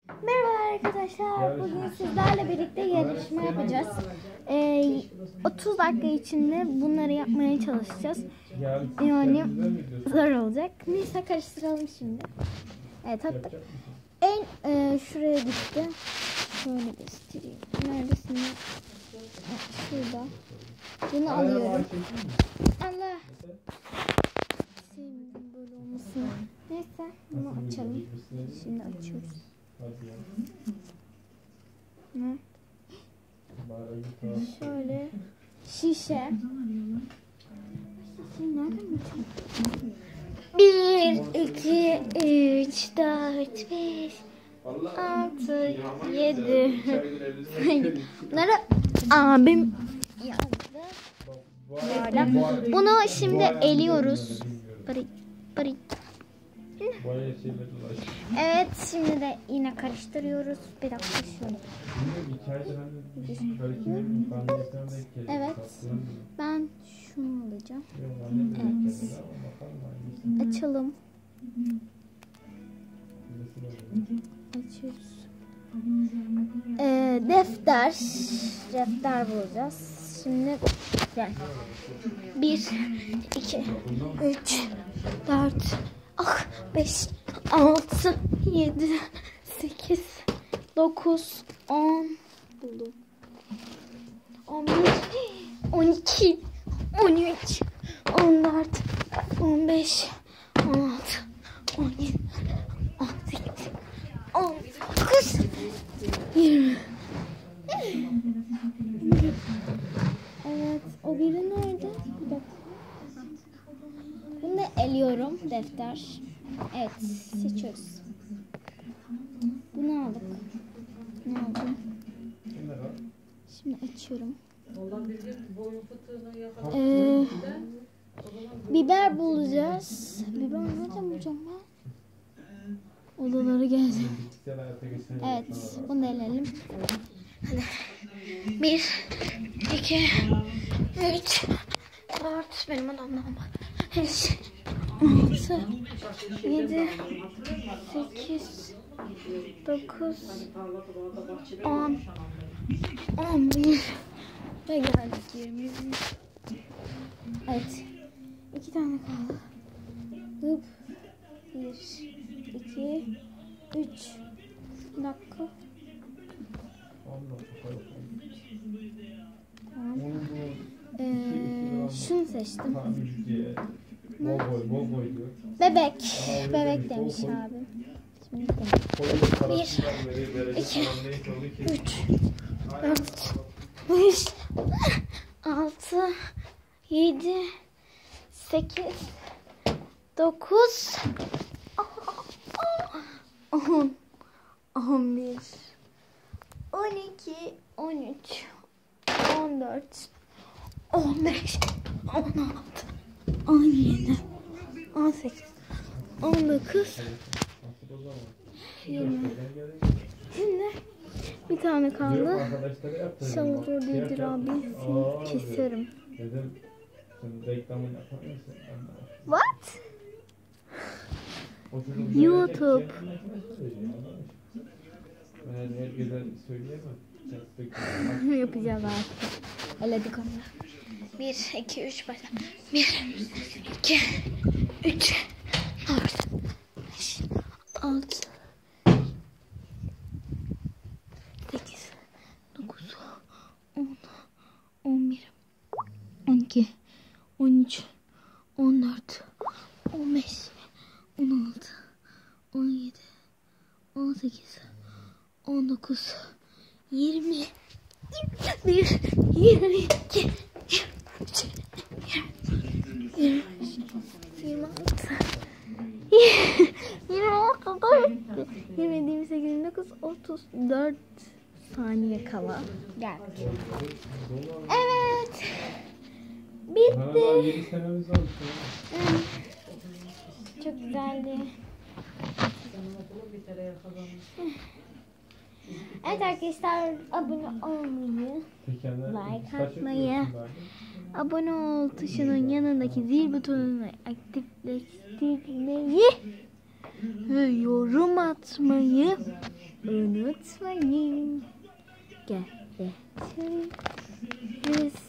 Merhaba arkadaşlar. Bugün sizlerle birlikte yarışma yapacağız. 30 dakika içinde bunları yapmaya çalışacağız. Yani zor olacak. Neyse karıştıralım şimdi. Evet hatta şuraya gitti. Şöyle göstereyim. Neredesin? Şurada. Bunu alıyorum. Allah. Şimdi böyle olmasın. Neyse bunu açalım. Şimdi açıyoruz. Ne? Şöyle şişe. Bir, iki, üç, dört, beş, altı, yedi. Bunları abim yazdı. Bunu şimdi eliyoruz. Bari. Evet, şimdi de yine karıştırıyoruz. Bir dakika şöyle. Evet, ben şunu alacağım. Evet. Açalım. Açıyoruz. Defter bulacağız. Şimdi gel. 1, 2, 3, 4, 5, 6, 7, 8, 9, 10 buldum. 11, 12, 13, 14, 15, 16, 17, 18, 19, 20. Evet, o biri nerede? Bir dakika. Bunu da eliyorum, defter. Evet, seçiyoruz. Bunu aldık. Ne aldım? Şimdi açıyorum. Biber bulacağız. Biber nereden bulacağım ben? Odaları geldi. Evet, bunu da eleyelim. Hadi. 1, 2, 3, 4, benim odamdan bak. 5, 6, 7, 8, 9, 10, 11 ve geldik 20. Evet. 2 tane kaldı. Hıp. 1, 2, 3. Bir dakika. Tamam. Şunu seçtim. Bebek. Bebek demiş abi. Şimdi 1, 2, 3, 4, 5, 6, 7, 8, 9, 10, 11, 12, 13, 14, 15, 16, 17, 18, 19, 20. Şimdi bir tane kaldı. İnşallah zor değildir abi. Seni keserim. What? YouTube. Yapacağız artık. Eledik onu. 1, 2, 3 başla. 1, 2, 3, 4, 5, 6, 8, 9, 10, 11, 12, 13, 14, 15, 16, 17, 18, 19, 20, 21, 22, 23, 25, 26, 27, 28, 29, 34 saniye kala geldik. Evet. Bitti. Çok güzeldi. Evet arkadaşlar, abone olmayı, like atmayı, abone ol tuşunun yanındaki zil butonunu aktifleştirmeyi ve yorum atmayı unutmayın. Görüşürüz.